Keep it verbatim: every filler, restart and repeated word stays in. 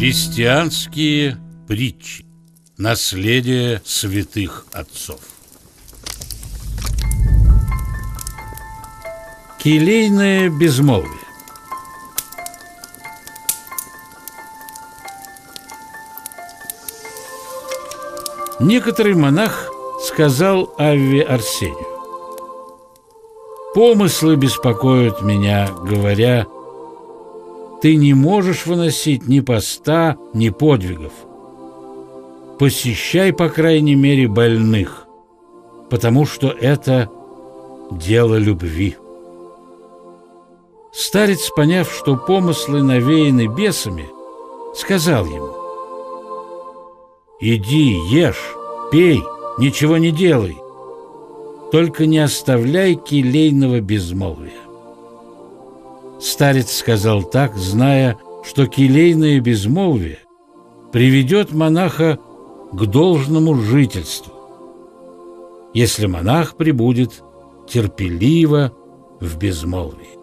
Христианские притчи. Наследие святых отцов. Келейное безмолвие. Некоторый монах сказал Авве Арсению: «Помыслы беспокоят меня, говоря: ты не можешь выносить ни поста, ни подвигов. Посещай, по крайней мере, больных, потому что это дело любви». Старец, поняв, что помыслы навеяны бесами, сказал ему: «Иди, ешь, пей, ничего не делай, только не оставляй келейного безмолвия». Старец сказал так, зная, что келейное безмолвие приведет монаха к должному жительству, если монах пребудет терпеливо в безмолвии.